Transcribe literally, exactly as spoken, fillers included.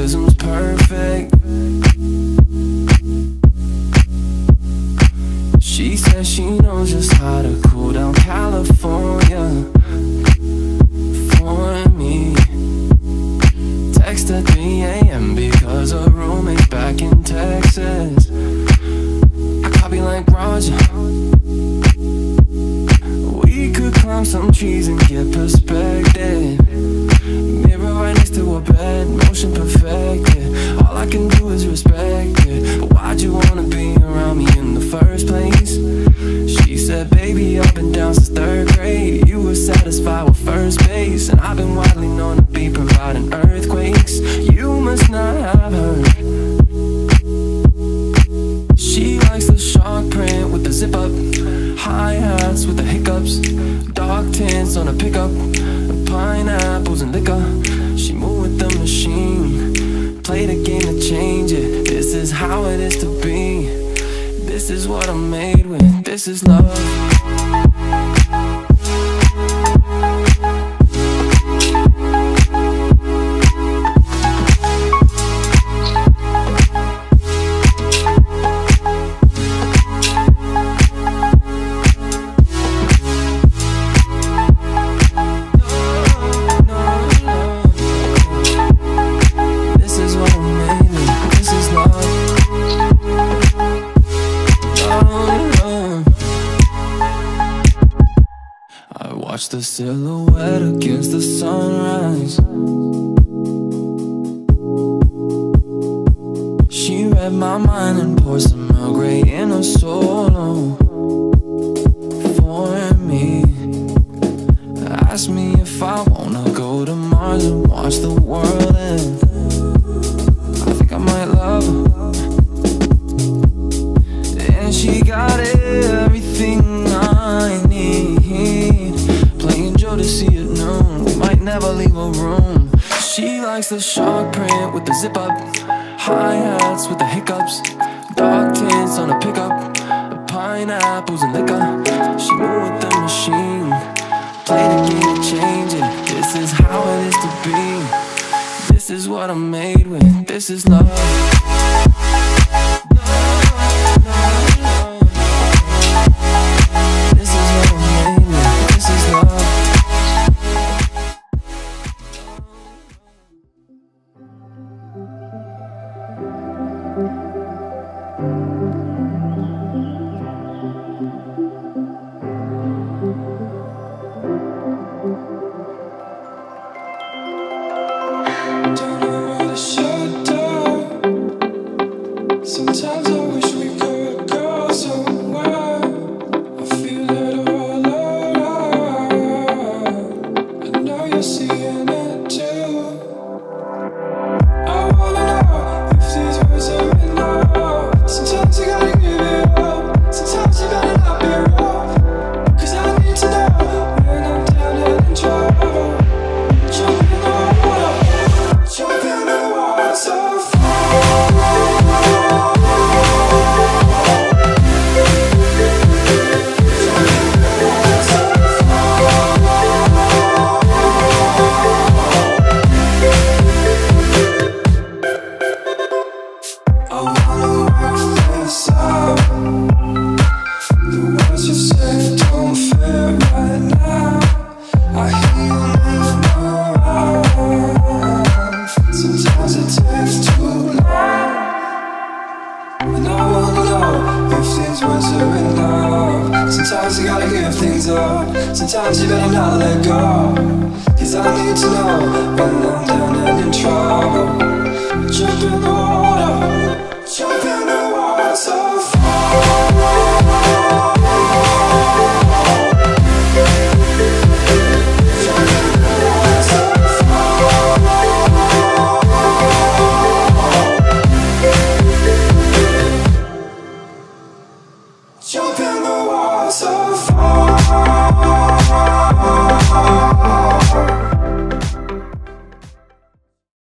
rhythm's perfect. She says she knows just how to cool down California for me. Text at three A M because her roommate's back in Texas. I copy like Roger. We could climb some trees and get perspective. Mirror right next to her bed, motion perfected. All I can do is respect it. But why'd you wanna be around me in the first place? She said, baby, I've been down since third grade. You were satisfied with first base, and I've been widely known to be providing earthquakes. You must not have heard. She likes the shark print with the zip up, hi-hats with the hiccups, dark tints on a pickup, pineapples and liquor. She moved with the machine, played a game to change it. This is how it is to be. This is what I'm made with. This is love. Watch the silhouette against the sunrise. She read my mind and poured some Earl Grey in a solo for me. Asked me if I wanna go to Mars and watch the world end. I think I might love her, and she got everything I need. Playing Joe to see it noon, we might never leave a room. She likes the shark print with the zip up, hi-hats with the hiccups, dark tints on a pickup, pineapples and liquor. She moved with the machine, played a game to change it. This is how it is to be. This is what I'm made with. This is love. Sometimes you gotta give things up. Sometimes you better not let go. Cause I need to know when I'm down and in trouble. Jump in the water, jump in.